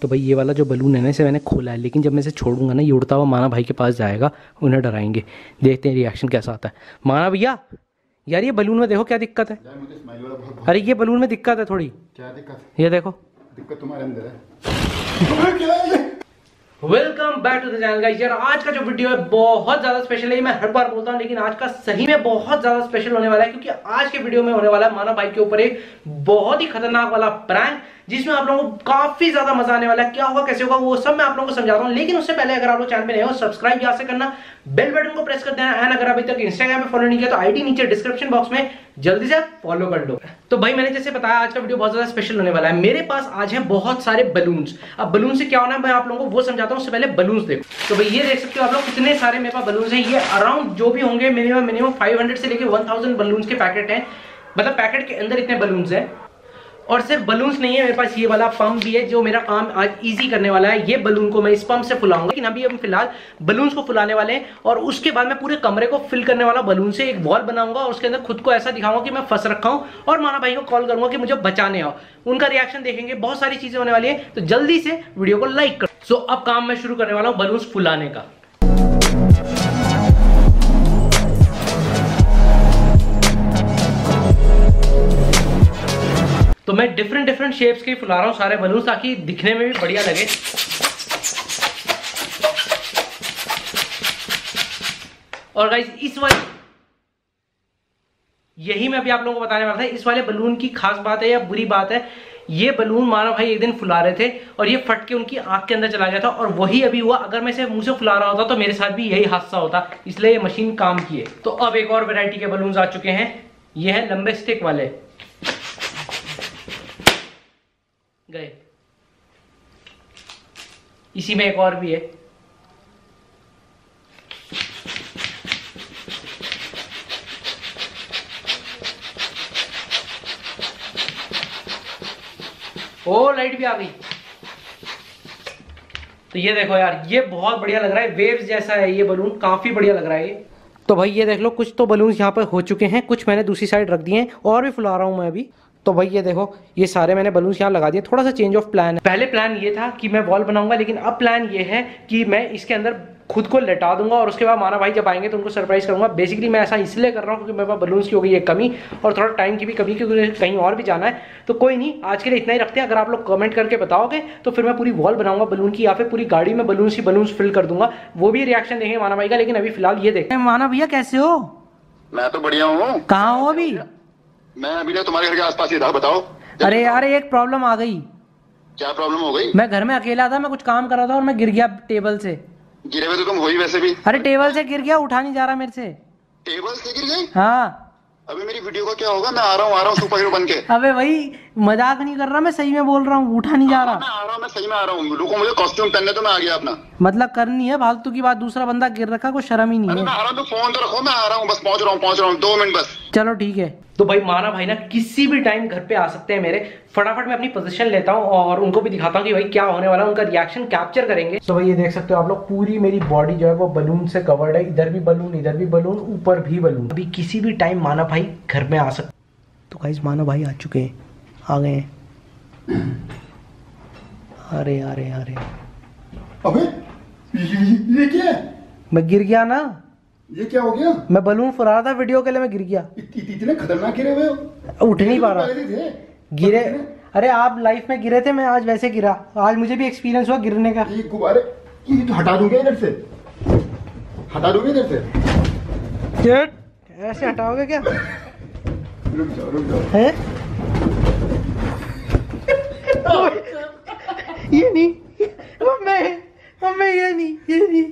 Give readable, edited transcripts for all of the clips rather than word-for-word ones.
तो भाई ये वाला जो बलून है ना, इसे मैंने खोला है, लेकिन जब मैं इसे छोड़ूंगा ना, ये उड़ता हुआ माना भाई के पास जाएगा, उन्हें डराएंगे। देखते हैं रिएक्शन कैसा आता है। माना भैया, यार ये बलून में देखो क्या दिक्कत है। यार मुझे स्माइल वाला बहुत अरे ये बलून में दिक्कत है थोड़ी। क्या दिक्कत? ये देखो, दिक्कत तुम्हारे अंदर है। क्या है ये? Welcome back to the channel guys. यार आज का जो वीडियो है बहुत ज्यादा स्पेशल है, मैं हर बार बोलता हूं, लेकिन आज का सही में बहुत ज्यादा स्पेशल होने वाला है, क्योंकि आज के वीडियो में होने वाला है माना भाई के ऊपर एक बहुत ही खतरनाक वाला प्रैंक, जिसमें आप लोगों को काफी ज्यादा मजा आने वाला है। क्या होगा, कैसे होगा, वो सब मैं आप लोगों को समझाता हूं। लेकिन उससे पहले अगर आप लोग चैनल पे नए हो, सब्सक्राइब यहाँ से करना, बेल बटन को प्रेस कर देना, एंड अगर अभी तक इंस्टाग्राम पे फॉलो नहीं किया तो आईडी नीचे डिस्क्रिप्शन बॉक्स में जल्दी से फॉलो कर लो। तो भाई मैंने जैसे बताया, आज का वीडियो बहुत ज्यादा स्पेशल होने वाला है। मेरे पास आज है बहुत सारे बलून्स। अब बलून से क्या होना है मैं आप लोगों को वो समझाता हूं, उससे पहले बलून्स देखो। तो भाई ये देख सकते हो आप लोग कितने सारे मेरे पास बलून्स हैं। ये अराउंड जो भी होंगे मिनिमम 500 से लेके 1000 बलून्स के पैकेट हैं, मतलब पैकेट के अंदर इतने बलून्स हैं। और सिर्फ बलून्स नहीं है, मेरे पास ये वाला पंप भी है जो मेरा काम आज इजी करने वाला है। ये बलून को मैं इस पंप से फुलाऊंगा, लेकिन अभी हम फिलहाल बलून्स को फुलाने वाले हैं, और उसके बाद मैं पूरे कमरे को फिल करने वाला बलून से एक वॉल बनाऊंगा, और उसके अंदर खुद को ऐसा दिखाऊंगा कि मैं फंस रखा हूं, और माना भाई को कॉल करूंगा कि मुझे बचाने आओ। उनका रिएक्शन देखेंगे, बहुत सारी चीजें होने वाली है, तो जल्दी से वीडियो को लाइक करो। सो अब काम मैं शुरू करने वाला हूं बलून्स फुलाने का। तो मैं डिफरेंट शेप्स के फुला रहा हूं सारे बलून, ताकि दिखने में भी बढ़िया लगे। और गाइस इस वाले, यही मैं अभी आप लोगों को बताने वाला था, इस वाले बलून की खास बात है या बुरी बात है। ये बलून माना भाई एक दिन फुला रहे थे और ये फट के उनकी आंख के अंदर चला गया था, और वही अभी हुआ। अगर मैं इसे मुंह से फुला रहा होता तो मेरे साथ भी यही हादसा होता, इसलिए ये मशीन काम की है। तो अब एक और वैरायटी के बलून आ चुके हैं, ये है लंबे स्टिक वाले। गए, इसी में एक और भी है। ओ लाइट भी आ गई। तो ये देखो यार, ये बहुत बढ़िया लग रहा है, वेव्स जैसा है ये बलून, काफी बढ़िया लग रहा है ये। तो भाई ये देख लो, कुछ तो बलून यहाँ पर हो चुके हैं, कुछ मैंने दूसरी साइड रख दिए हैं, और भी फुला रहा हूं मैं अभी। तो भाई ये देखो, ये सारे मैंने बलून्स यहाँ लगा दिए। थोड़ा सा चेंज ऑफ प्लान है। पहले प्लान ये था कि मैं वॉल बनाऊंगा, लेकिन अब प्लान ये है कि मैं इसके अंदर खुद को लेटा दूंगा, और उसके बाद माना भाई जब आएंगे तो उनको सरप्राइज करूंगा। बेसिकली मैं ऐसा इसलिए कर रहा हूँ क्योंकि मेरे पास बलून्स की हो गई है कमी, और थोड़ा टाइम की भी कमी, क्योंकि कहीं और भी जाना है। तो कोई नहीं, आज के लिए इतना ही रखते हैं। अगर आप लोग कमेंट करके बताओगे तो फिर मैं पूरी वॉल बनाऊंगा बलून की, या फिर पूरी गाड़ी में बलून्स फिल कर दूंगा। वो भी रिएक्शन देंगे माना भाई का, लेकिन अभी फिलहाल ये देखते हैं। माना भैया कैसे हो? मैं तो बढ़िया हूँ। कहाँ हो अभी? मैं अभी ना तुम्हारे घर के आसपास ही था। बताओ। अरे यार एक प्रॉब्लम आ गई। क्या प्रॉब्लम हो गई? मैं घर में अकेला था, मैं कुछ काम कर रहा था और मैं गिर गया टेबल से। गिरे हुए तो तुम हो ही वैसे भी। अरे टेबल से गिर गया, उठा नहीं जा रहा मेरे से। टेबल से गिर गई? हाँ। अभी मेरी वीडियो का क्या होगा? मैं आ रहा हूँ सुपर हीरो बन के। अबे भाई मजाक नहीं कर रहा, मैं सही में बोल रहा हूँ, उठा नहीं जा रहा। मैं आ रहा हूँ, मैं सही में आ रहा हूँ। रुको, मुझे कॉस्ट्यूम पहनने तो मैं आ गया अपना। मतलब करनी है फालतू की बात, दूसरा बंदा गिर रखा, कोई शर्म ही नहीं है। मैं आ रहा हूँ, फोन तो रखो, मैं आ रहा हूँ, बस पहुंच रहा हूँ 2 मिनट बस। चलो ठीक है। तो भाई माना भाई ना किसी भी टाइम घर पे आ सकते हैं मेरे। फटाफट मैं अपनी पोजीशन लेता हूँ और उनको भी दिखाता हूँ कि भाई क्या होने वाला है, उनका रिएक्शन कैप्चर करेंगे। तो भाई ये देख सकते हो आप लोग, पूरी मेरी बॉडी जो है वो बलून से कवर्ड है। इधर भी बलून, इधर भी बलून, ऊपर भी बलून। अभी किसी भी टाइम माना भाई घर में आ सकते। तो गाइस माना भाई आ चुके हैं, आ गए हैं। अरे अरे अरे, अबे ये क्या है? मैं गिर गया ना। ये क्या हो गया? मैं बलून फुला रहा था वीडियो के लिए, मैं गिर गया। इतने खतरनाक गिरे हुए हो? उठ नहीं पा रहा। गिरे? अरे आप लाइफ में गिरे थे, मैं आज वैसे गिरा। आज मुझे भी एक्सपीरियंस हुआ गिरने का। ये गुब्बारे, ये तो हटा दूंगा इधर से, हटा दूंगा इधर से। ऐसे हटाओगे क्या? रुक जाओ। है? ये नहीं, मैं ये नहीं।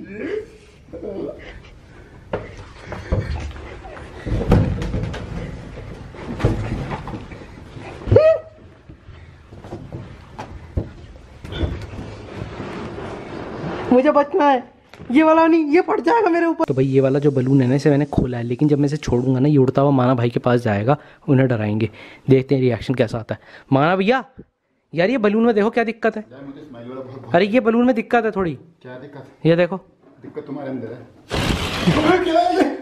मुझे बचना है, ये वाला नहीं, ये फट जाएगा मेरे ऊपर। तो भाई ये वाला जो बलून है ना, इसे मैंने खोला है, लेकिन जब मैं इसे छोड़ूंगा ना, ये उड़ता हुआ माना भाई के पास जाएगा, उन्हें डराएंगे। देखते हैं रिएक्शन कैसा आता है। माना भैया, यार ये बलून में देखो क्या दिक्कत है। यार मुझे स्माइल वाला बहुत। अरे अरे ये बलून में दिक्कत है थोड़ी। क्या दिक्कत? ये देखो, दिक्कत तुम्हारे अंदर है। क्या है ये?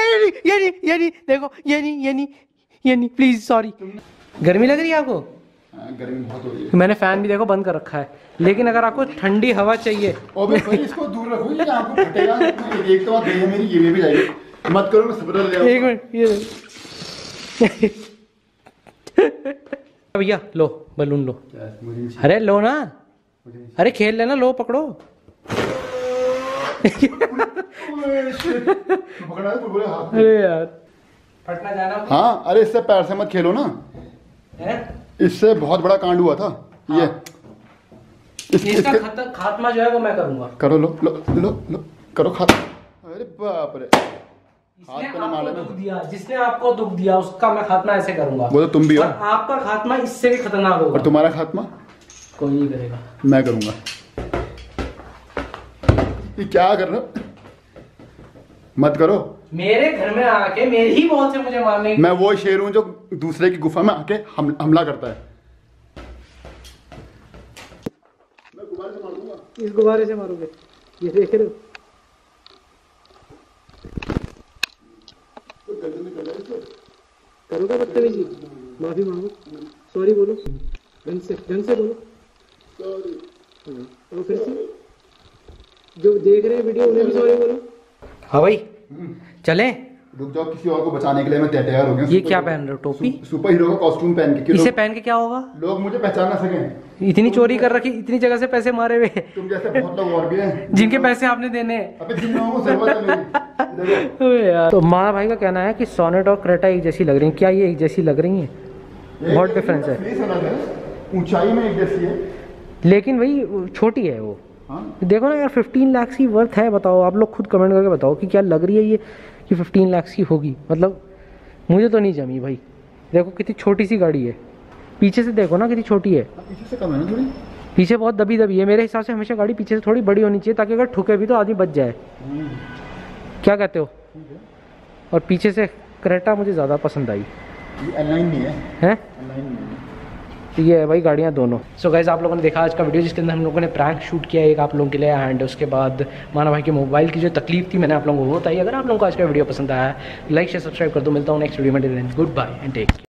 ये नहीं देखो, ये नहीं प्लीज, सॉरी। गर्मी लग रही है आपको? गर्मी बहुत हो रही है। मैंने फैन भी देखो बंद कर रखा है, लेकिन अगर आपको ठंडी हवा चाहिए और भाई इसको दूर रखो, ये आपको फटेगा। एक तो बात है मेरी, ये भी जाएगी, मत करो, मैं स्प्रे ले आऊं। एक मिनट ये भैया लो बलून लो। अरे लो ना, अरे खेल लेना, लो पकड़ो। अरे यार फटना जाना। हाँ अरे इससे पैर से मत खेलो ना, इससे बहुत बड़ा कांड हुआ था। हाँ। इसका खात्मा जो है वो मैं करूंगा। करो, लो लो लो लो करो खात्मा। अरे बाप रे, जिसने आपको दुख दिया उसका मैं खात्मा ऐसे करूंगा। वो तो तुम भी हो। और आपका खात्मा इससे भी खतरनाक होगा। और तुम्हारा खात्मा कोई नहीं करेगा, मैं करूंगा। ये क्या कर रहे हो, मत करो। मेरे घर में आके मेरे ही बॉल से मुझे मारने की। मैं वो शेर हूं जो दूसरे की गुफा में आके हमला करता है। मैं गुब्बारे से मारूंगा। इस गुब्बारे से मारोगे, ये देख रहे हो? करोगे बदतमीजी, माफी मांगो, सॉरी बोलो, ढंग से बोलो सॉरी। और फिर से जो देख रहे हैं वीडियो उन्हें भी सॉरी बोलो। हाँ भाई चले, रुक जाओ, किसी और को बचाने के लिए मैं तैयार हो गया। ये क्या पहन रहे हो, टोपी? सुपर हीरो का कॉस्ट्यूम पहन के। इसे पहन के क्या होगा? लोग मुझे पहचान ना सकें। इतनी चोरी कर रखी, इतनी जगह से पैसे मारे हुए। तुम जैसे बहुत लोग और भी हैं जिनके पैसे आपने देने हैं। अबे जिन लोगों को जरूरत है मेरी। यार तो माना भाई का कहना है कि सोनेट और क्रेटा एक जैसी लग रही है। क्या ये एक जैसी लग रही है? बहुत डिफरेंस है, ऊंचाई में एक जैसी है, लेकिन वही छोटी है वो। हाँ? देखो ना यार, 15 लाख की वर्थ है। बताओ आप लोग खुद कमेंट करके बताओ कि क्या लग रही है ये, कि 15 लाख की होगी। मतलब मुझे तो नहीं जमी भाई। देखो कितनी छोटी सी गाड़ी है, पीछे से देखो ना कितनी छोटी है। पीछे से कम है ना थोड़ी, पीछे बहुत दबी दबी है। मेरे हिसाब से हमेशा गाड़ी पीछे से थोड़ी बड़ी होनी चाहिए, ताकि अगर ठुके भी तो आदमी बच जाए। क्या कहते हो? और पीछे से क्रेटा मुझे ज़्यादा पसंद आई। ये अलाइन नहीं है, हैं? अलाइन नहीं है। ये है भाई गाड़ियाँ दोनों। सो गाइस आप लोगों ने देखा आज का वीडियो, जिसके अंदर हम लोगों ने प्रैंक शूट किया एक आप लोगों के लिए। एंड उसके बाद माना भाई के मोबाइल की जो तकलीफ थी मैंने आप लोगों को बताई। अगर आप लोगों को आज का वीडियो पसंद आया, लाइक शेयर सब्सक्राइब कर दो। मिलता हूँ नेक्स्ट वीडियो में। Goodbye and take care.